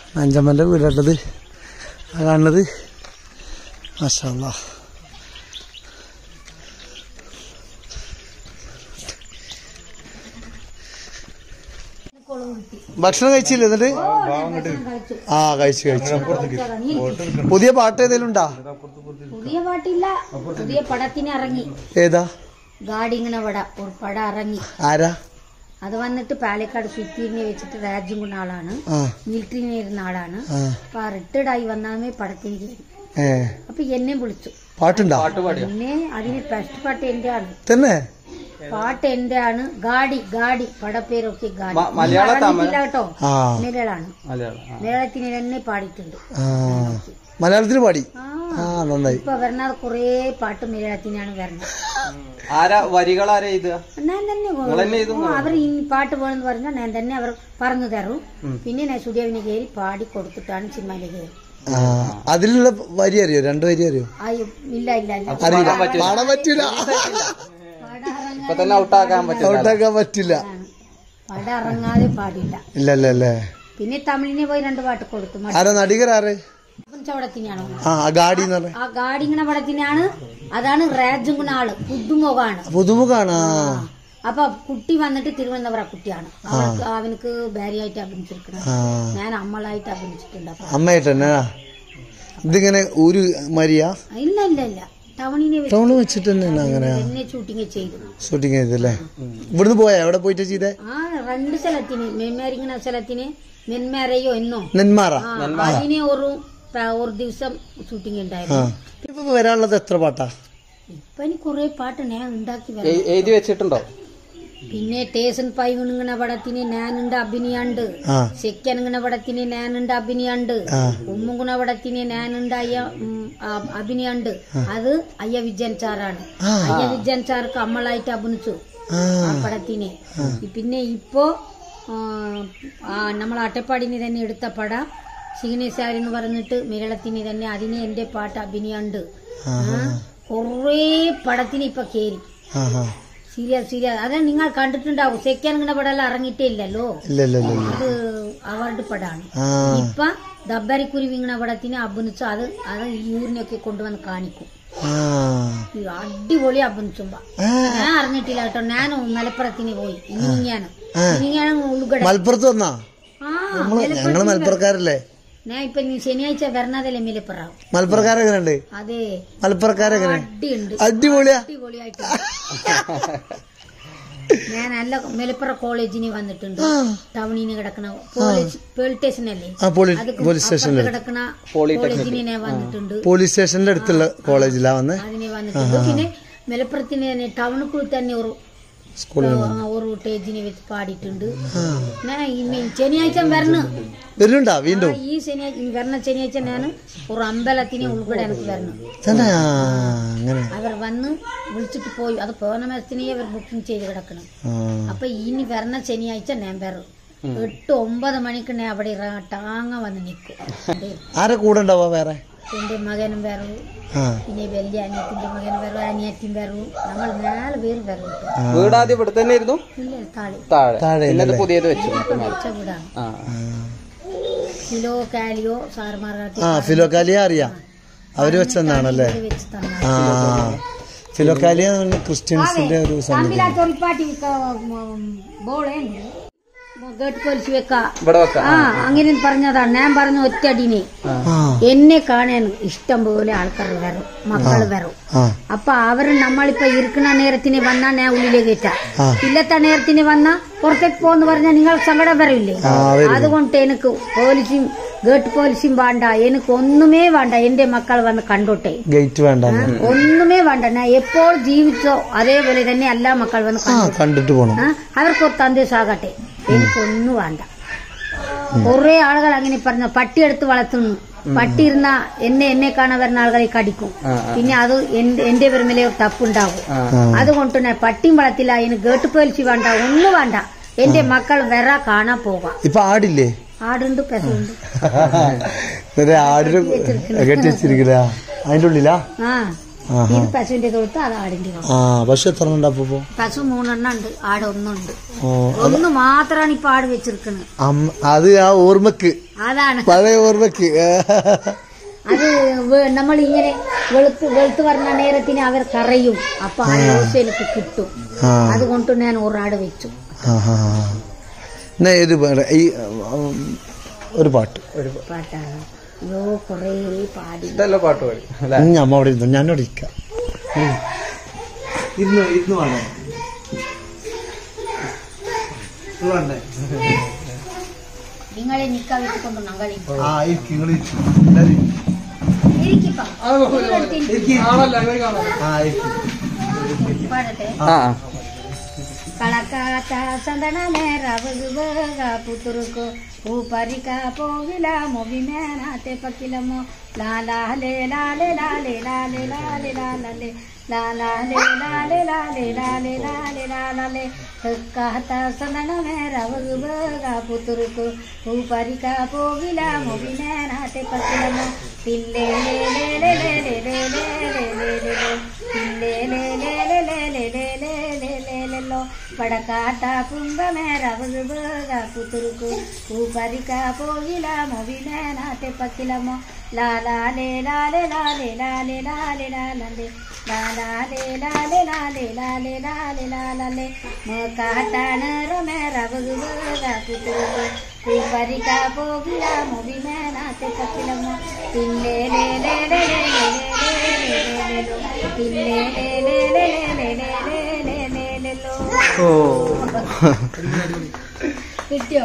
അഞ്ചമ്മന്റെ വീടുള്ളത് കാണുന്നത്. മാഷാ അല്ലാഹ്. ഭക്ഷണം കഴിച്ചില്ലേ എന്നിട്ട്? കഴിച്ചു. പുതിയ പാട്ട് ഏതെങ്കിലും ഉണ്ടാ? പുതിയ പാട്ടില്ല, പുതിയ പടത്തിന് ഇറങ്ങി. ഏതാ? ഗാഡിങ്ങനെ പട ഒരു പടം ഇറങ്ങി. ആരാ അത്? വന്നിട്ട് പാലക്കാട് സിറ്റിനെ വെച്ചിട്ട് രാജ്യം കൊണ്ട ആളാണ്, മിലിറ്ററിയിൽ ഇരുന്ന ആളാണ്. അപ്പൊ റിട്ടയർഡ് ആയി വന്നാമേ പടത്തിന് കയറി. അപ്പൊ എന്നെ വിളിച്ചു. പാട്ടുണ്ടാ? എന്നെ അതിന് ഫസ്റ്റ് പാട്ട് എന്റെ ആണ് തന്നെ. പാട്ട് എന്റെ ആണ്. ഗാഡി പടപ്പേരൊക്കെ ഗാഡി. കേട്ടോ, മലയാളാണ്. മലയാളത്തിന് തന്നെ പാടിയിട്ടുണ്ട്. മലയാളത്തിൽ പാടി. നന്നായി. ഇപ്പൊ വരണത് കൊറേ പാട്ട് മലയാളത്തിനാണ് വരണത്. ഞാൻ തന്നെ അവർ ഈ പാട്ട് വേണമെന്ന് പറഞ്ഞാൽ ഞാൻ തന്നെ അവർ പറഞ്ഞു തരും. പിന്നെ ഞാൻ സ്റ്റുഡിയോവിന് കയറി പാടി കൊടുത്തിട്ടാണ് സിനിമയിലേക്ക് കയറി. അതിലുള്ള വരി അറിയോ? 2 വരി അറിയോ? ഇല്ല പാടാൻ പറ്റില്ല. ഔട്ടാക്കാൻ പറ്റില്ല. പടം ഇറങ്ങാതെ പാടില്ല. ഇല്ലല്ലേ. പിന്നെ തമിഴിനെ പോയി 2 പാട്ട് കൊടുത്തു. ആരാ നടികരാറ്? പടത്തിനാണ് ആ ഗാഡിങ്ങനെ പടത്തിനാണ്. അതാണ് രാജുങ്കുണ ആള്. പുതുമുഖാണ്. അപ്പൊ കുട്ടി വന്നിട്ട് തിരുവനന്തപുരം കുട്ടിയാണ്. അവനക്ക് ഭാര്യയായിട്ട് അഭിനയിച്ചിരിക്കണം. ഞാൻ അമ്മളായിട്ട് അഭിനയിച്ചിട്ടുണ്ട്. അമ്മയായിട്ട് തന്നെ. ഇതിങ്ങനെ ഒരു മരിയാ? ഇല്ല ടൗണിൽ വെച്ചിട്ട് തന്നെയാണ്. അങ്ങനെ ഷൂട്ടിങ് ചെയ്തല്ലേ? ഇവിടുന്ന് പോയാ? എവിടെ പോയിട്ട് ചെയ്തേ? 2 സ്ഥലത്തിന്, നെന്മാരിങ്ങനെ സ്ഥലത്തിന്, നെന്മാരയോ എന്നോ നെന്മാറ, അതിനെ ഒരു ദിവസം ഷൂട്ടിങ് ഉണ്ടായിരുന്നു. ഇപ്പൊ വരാനുള്ളത് എത്ര പാട്ടാ? ഇപ്പൊ എനിക്ക് കുറെ പാട്ട് ഞാൻ ഉണ്ടാക്കി എഴുതി വെച്ചിട്ടുണ്ടോ? പിന്നെ ടേസൻ പൈങ്ങുണുങ്ങണ പടത്തിന് ഞാനുണ്ട് അഭിനയുണ്ട്. സെക്കനുങ്ങണ പടത്തിന് ഞാനുണ്ട് അഭിനയുണ്ട്. ഉമ്മുങ്ങുണ പടത്തിന് ഞാനുണ്ട് അഭിനയുണ്ട്. അത് അയ്യ വിജയൻ സാറാണ്. അയ്യ വിജയൻ സാർക്ക് അമ്മളായിട്ട് അഭിനയിച്ചു ആ പടത്തിന്. പിന്നെ ഇപ്പോ നമ്മൾ അട്ടപ്പാടിന് തന്നെ എടുത്ത പടം സീനിയസാരെന്ന് പറഞ്ഞിട്ട് മലയാളത്തിന് തന്നെ അതിന് എന്റെ പാട്ട് അഭിനയുണ്ട്. കൊറേ പടത്തിന് ഇപ്പൊ കേറി. സീരിയസ് അതാണ് നിങ്ങൾ കണ്ടിട്ടുണ്ടാവും. സെക്കൻഡ് പടം ഇറങ്ങിയിട്ടേ ഇല്ലല്ലോ. അത് അവാർഡ് പടാണ്. ഇപ്പൊ ദബ്ബാരിക്കുരുവിങ്ങണ പടത്തിന് അഭിനയിച്ചു. അത് ഈ ഊരിനൊക്കെ കൊണ്ടുവന്ന് കാണിക്കും. അടിപൊളി അഭിനയിച്ചുമ്പോ ഞാൻ അറിഞ്ഞിട്ടില്ല കേട്ടോ. ഞാൻ മലപ്പുറത്തിന് പോയി. ഇനിയാണ് ഉൾഗട. മലപ്പുറത്ത് വന്നാ? ഞങ്ങള് മലപ്പുറക്കാരല്ലേ? ഞാൻ ഇപ്പൊ ശനിയാഴ്ച വരണതല്ലേ മലപ്പുറം. മലപ്പുറക്കാരെങ്ങനെയുണ്ട്? അതെ, മലപ്പുറക്കാരെങ്ങനെ? അടിപൊളിയായിട്ട്. ഞാൻ നല്ല മലപ്പുറം കോളേജിന് വന്നിട്ടുണ്ട്. ടൗണിന് കിടക്കണ പോലീസ് സ്റ്റേഷനല്ലേ, പോലീസ് സ്റ്റേഷനിൽ കിടക്കണ കോളേജിന് ഞാൻ വന്നിട്ടുണ്ട്. പോലീസ് സ്റ്റേഷന്റെ അടുത്തുള്ള കോളേജിലാ വന്ന് അതിന് വന്നിട്ടുണ്ട്. പിന്നെ മലപ്പുറത്തിന് തന്നെ ടൗണിൽ തന്നെ ഒരു സ്റ്റേജിനെ വെച്ച് പാടിയിട്ടുണ്ട്. ഞാൻ ശനിയാഴ്ച വരുന്നുണ്ടാ വീണ്ടും? ഈ ശനിയാഴ്ച ഞാൻ ഒരു അമ്പലത്തിന് ഉൾപ്പെടെ എനിക്ക് വരണം. അവർ വന്ന് വിളിച്ചിട്ട് പോയി. അത് പൗർണമാസത്തിനെ അവർ ബുക്കിംഗ് ചെയ്ത് കിടക്കണം. അപ്പൊ ഇനി വരണ ശനിയാഴ്ച ഞാൻ വരും. 8-9 മണിക്ക് ഞാൻ അവിടെ ടാങ്ങ വന്ന് നിൽക്കും. ആരെ കൂടെ ഉണ്ടാവാ? വേറെ എന്റെ മകനും വരും, പിന്നെ വലിയ അനിയത്തിന്റെ മകൻ വരും, അനിയത്തിയും വരും. നമ്മൾ 4 പേര് വരും. വീടാദ്യം ഇവിടെ തന്നെ ആയിരുന്നു? താഴെ പുതിയത് വെച്ച വീടാണ്. ഫിലോ കാലിയോ സാർമാർഗാട്ടി. ഫിലോ കാലിയ അറിയാം, അവര് വെച്ചെന്നാണല്ലേ? ഫിലോ കാലിയ ക്രിസ്ത്യൻസിന്റെ ഒരു അങ്ങനെ പറഞ്ഞതാണ്. ഞാൻ പറഞ്ഞ ഒറ്റടിനെ എന്നെ കാണാൻ ഇഷ്ടം പോലെ ആൾക്കാർ വരും, മക്കൾ വരും. അപ്പൊ അവര് നമ്മളിപ്പോ ഇരിക്കുന്ന നേരത്തിന് വന്നാ ഞാൻ ഉള്ളിലേക്ക് കയറ്റാം. ഇല്ലത്തെ നേരത്തിന് വന്നാ പുറത്തേക്ക് പോന്ന് പറഞ്ഞാൽ നിങ്ങൾ സങ്കടം വരില്ലേ? അതുകൊണ്ട് എനിക്ക് പോലീസും ഗേറ്റ് പോലീസും വേണ്ട, എനിക്ക് ഒന്നുമേ വേണ്ട. എന്റെ മക്കൾ വന്ന് കണ്ടോട്ടെ, ഗേറ്റ് വേണ്ട, ഒന്നുമേ വേണ്ട. ഞാൻ എപ്പോൾ ജീവിച്ചോ അതേപോലെ തന്നെ എല്ലാ മക്കൾ വന്ന് കണ്ടിട്ട് പോകണം. അവർക്ക് ഒരു സന്ദേശമാകട്ടെ. എനിക്കൊന്നും വേണ്ട. കുറെ ആളുകൾ അങ്ങനെ പറഞ്ഞ പട്ടി എടുത്ത് വളർത്തുന്നു. പട്ടി ഇരുന്ന എന്നെ കാണാൻ വരുന്ന ആളുകളെ കടിക്കും. പിന്നെ അത് എന്റെ പെരുമലേ തപ്പുണ്ടാവും. അതുകൊണ്ട് ഞാൻ പട്ടിയും വളർത്തില്ല. എനിക്ക് ഗേട്ട് പോലീസ് വേണ്ട, ഒന്നും വേണ്ട. എന്റെ മക്കൾ വരാ കാണാൻ പോകാം. ഇപ്പൊ ആടില്ലേ? ആടുണ്ട്, പെസുണ്ട്. ആടിന് കെട്ടി വെച്ചിരിക്കില്ല അതിന്റെ ഉള്ളിലാ? ഇത് പശുവിന്റെ തൊഴുത്ത്, അത് ആടിന്റെ തൊഴുത്ത്. പശു എത്ര ഉണ്ട് അപ്പൊ? പശു 3 എണ്ണം ഉണ്ട്, ആട് 1 ഉണ്ട്. 1 മാത്രമാണ് ഇപ്പൊ ആട് വെച്ചിരിക്കുന്നത്. അത് ആ ഓർമ്മക്ക്, അതാണ് പഴയ ഓർമ്മക്ക്. അത് നമ്മൾ ഇങ്ങനെ വെളുത്ത് പറഞ്ഞ നേരത്തിന് അവർ കറയും, അപ്പൊ ആ ഹോസ്റ്റലിലേക്ക് കിട്ടും. അതുകൊണ്ട് ഞാൻ ഒരാട് വെച്ചു. ഒരു പാട്ട് പാട്ടാണ്. അയ്യോ കൊറേ പാടി. പാട്ട് പാടി അമ്മ അവിടെ ഇരുന്നു, ഞാനോട് ഇരിക്കാം. ഇരുന്നു വേണം. നിങ്ങളെ നിക്കാൻ വെച്ചുകൊണ്ട് ഞങ്ങൾ പാടട്ടെ. കളക്കാത്ത സന്തന മേറവുക പുത്തുറുക്കോ ഊപ്പരിക്ക പോകില മൊവിമേനാത്തെ പക്കിലമോ ലാലാലേ ലാലേ ലാലേ ലാലേ ലാലേ ലാലേ ലാലാലേ ലാലേ ലാലേ ലാലേ ലാലേ ലാലേ കളക്കാത്ത സന്തന മേറവുക പുത്തുറുക്കോ ഊപ്പരിക്ക പോകില മൊവിമേനാത്തെ പക്കിലമോ തില്ലേ ലേ ലേ ലേ ലേ ലേ ലേ ലേ ലേ ലേ തില്ലേ ലേ ലേ ലേ ലേ ലേ ലേ ലേ ലേ ലേ പടക്കാട്ട കുംഭമേറവുക പുത്തുറുക്കു ഊപ്പരിക്ക പോകില മൊവിമേനാത്തെ പക്കിലമോ ലാലാലേ ലാലേ ലാലേ ലാലേ ലാലേ ലാലേ ലാലാലേ ലാലേ ലാലേ ലാലേ ലാലേ ലാലേ കാട്ടാണേറമേറവുക പുത്തുറുക്കു ഊപ്പരിക്ക പോകില മൊവിമേനാത്തെ പക്കിലമോ തില്ലേ ലേ ലേ ലേ ലേ ലേ തില്ലേ ലേ ലേ ലേ ലേ ലേ ലേ. കിട്ടിയോ?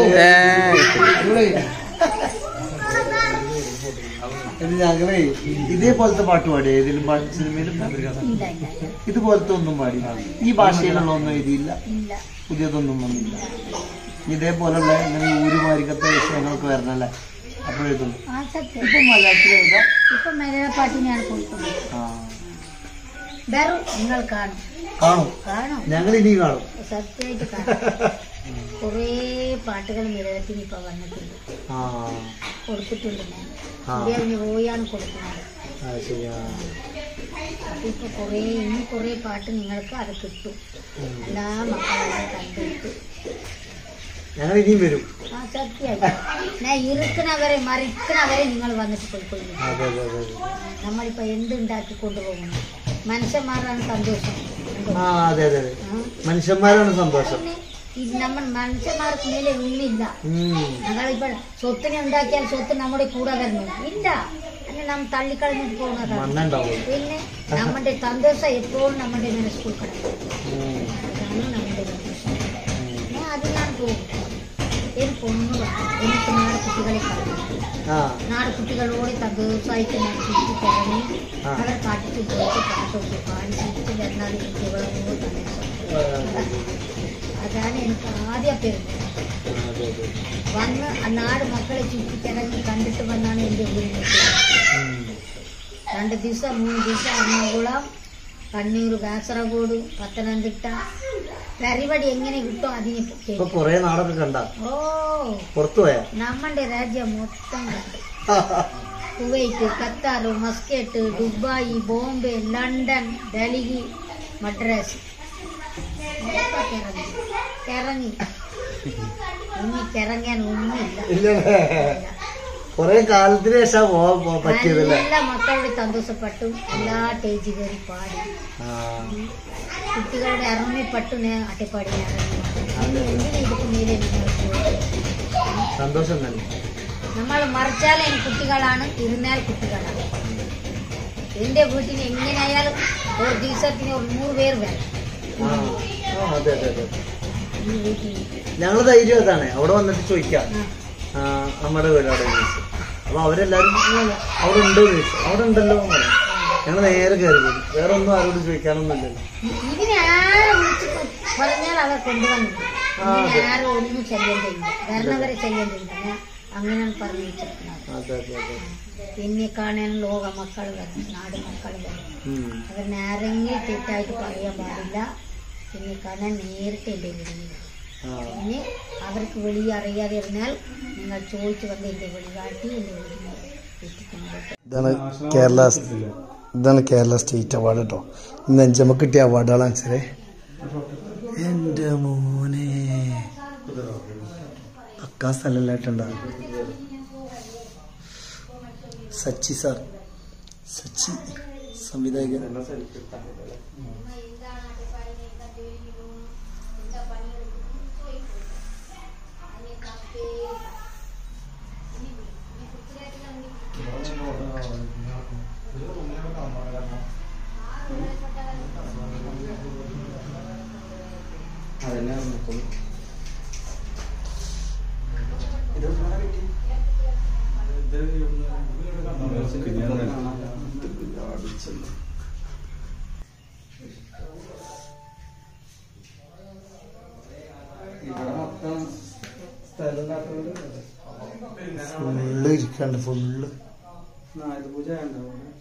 ഞങ്ങളെ ഇതേപോലത്തെ പാട്ട് പാടി ഏതെങ്കിലും സിനിമയിലും ഇതുപോലത്തെ ഒന്നും പാടി? ഈ ഭാഷയിലുള്ള ഒന്നും എഴുതിയില്ല, പുതിയതൊന്നും വന്നില്ല. ഇതേപോലുള്ള ഊരുമാരിക്കത്തെ വിഷയങ്ങൾക്ക് വരണല്ലേ അപ്പൊ എഴുതുള്ളൂ. ഇപ്പൊ മലയാളത്തിൽ എഴുതാം. ഇപ്പൊ മലയാള പാട്ട് ഞാൻ കൊടുക്കുന്നു. നിങ്ങൾ കാണും, ഞങ്ങൾ ഇനി കാണും, സത്യമായിട്ട് കാണും. കുറേ പാട്ടുകൾ മലയാളത്തിന് ഇപ്പൊ വന്നിട്ടുണ്ട്, കൊടുത്തിട്ടുണ്ട്. ഞാൻ പോയാണ് കൊടുക്കുന്നത്. അപ്പൊ ഇപ്പൊ ഇനി കുറേ പാട്ട് നിങ്ങൾക്ക് അത് കിട്ടും. എല്ലാ മക്കളും കണ്ടിട്ട് ഞങ്ങൾ ഇനിയും വരും. സത്യമായിട്ട് ഞാൻ ഇറുക്കണവരെ മറിക്കണവരെ നിങ്ങൾ വന്നിട്ട് പോയിക്കൊള്ളു. നമ്മളിപ്പോ എന്തുണ്ടാക്കി കൊണ്ടുപോകണം? മനുഷ്യന്മാരാണ് സന്തോഷം. മനുഷ്യന്മാരാണ് സന്തോഷം. നമ്മൾ മനുഷ്യന്മാർക്ക് മേലെ ഒന്നില്ല. ഞങ്ങളിപ്പോ സ്വത്തിനെ ഉണ്ടാക്കിയാൽ സ്വത്ത് നമ്മുടെ കൂടെ വരണം ഇല്ല, അങ്ങനെ നാം തള്ളിക്കളഞ്ഞിട്ട് പോകുന്നതാണ്. പിന്നെ നമ്മുടെ സന്തോഷം എപ്പോഴും നമ്മുടെ മനസ്സിൽ കിടക്കും. അതാണ് നമ്മുടെ സന്തോഷം. അത് ഞാൻ പോകും. എനിക്കൊന്നും എനിക്ക് നാട് കുട്ടികളെ കളഞ്ഞു. നാട് കുട്ടികളോട് സന്തോഷമായിട്ട് ഞാൻ ചുറ്റിക്കിറങ്ങി അവർ കാട്ടിട്ട് പോയിട്ട് പാട്ടൊക്കെ പാടി ചുറ്റി വരുന്നത് കുട്ടികളോട് സന്തോഷം. അതാണ് എനിക്ക് ആദ്യം പെരുന്നത്. വന്ന് നാട് മക്കളെ ചുറ്റിക്കിറങ്ങി കണ്ടിട്ട് വന്നാണ് എൻ്റെ വീട്ടിലേക്ക്. 2 ദിവസം 3 ദിവസം എറണാകുളം, കണ്ണൂർ, കാസർഗോഡ്, പത്തനംതിട്ട പരിപാടി എങ്ങനെ കിട്ടും അതിനെ ഓ നമ്മളുടെ രാജ്യം മൊത്തം കണ്ടു. Kuwait, Qatar, Muscat, Dubai, Bombay, London, Delhi, Madras ഇറങ്ങി. ഇറങ്ങാൻ ഒന്നുമില്ല. കൊറേ കാലത്തിന് ശേഷം എല്ലാ മക്കളുടെ സന്തോഷപ്പെട്ടു. എല്ലാ സ്റ്റേജ് കയറി പാടി. കുട്ടികളുടെ അറമ്മപ്പെട്ടു ഞാൻ അട്ടപ്പാടി എന്തിനാ ഇതിക്ക് മേലെ സന്തോഷം തന്നെ. നമ്മൾ മറിച്ചാൽ കുട്ടികളാണ്, ഇരുന്നാൽ കുട്ടികളാണ്. എന്റെ വീട്ടിന് എങ്ങനെയായാലും ഒരു ദിവസത്തിന് ഒരു 100 പേർ വേണം. ഞങ്ങള് ധൈര്യം അതാണ്. അവിടെ വന്നിട്ട് ചോദിക്കാം നമ്മുടെ വീട് അവിടെ ചോദിച്ചു. അപ്പൊ അവരെല്ലാരും അവിടെ ഉണ്ടോ ചോദിച്ചു. അവിടെ ഉണ്ടല്ലോ ഞങ്ങൾ നേരെ കയറി പോയി. വേറെ ഒന്നും ആരോട് ചോദിക്കാനൊന്നുമില്ലല്ലോ. ഇതിനെ ആരും വിളിച്ച് പറഞ്ഞാൽ അവർ കൊണ്ടുവന്നു. ആരും ഒന്നും ശല്യം ചെയ്യില്ല, വരണവരെ ശല്യം ചെയ്യില്ല. അങ്ങനെയാണ് പറഞ്ഞു വെച്ചിരിക്കുന്നത്. എന്നെ കാണാൻ ലോക മക്കൾ വരും, നാട് മക്കൾ വരും. അവരിനെ ആരെങ്കിലും തെറ്റായിട്ട് പറയാൻ പാടില്ല. എന്നെ കാണാൻ നേരിട്ട് എൻ്റെ വീടിന്. പിന്നെ അവർക്ക് വെളി അറിയാതെ ഇരുന്നാൽ നിങ്ങൾ ചോദിച്ചു വന്ന് എൻ്റെ വെളി കാട്ടി എൻ്റെ വീടിന് എത്തിക്കുന്നത്. ഇതാണ് കേരള ഇതാണ് കേരള സ്റ്റേറ്റ് അവാർഡ് കേട്ടോ. ഇന്ന് 5 നമുക്ക് കിട്ടിയ അവാർഡുകളാണ് വെച്ചാൽ. എൻ്റെ മോനെ പക്കാ സ്ഥലമായിട്ടുണ്ടാകും. സച്ചി സാർ, സച്ചി സംവിധായകൻ. ഫുള്ള് ഇരിക്കണ്ട്, ഫുള്ള് പൂജ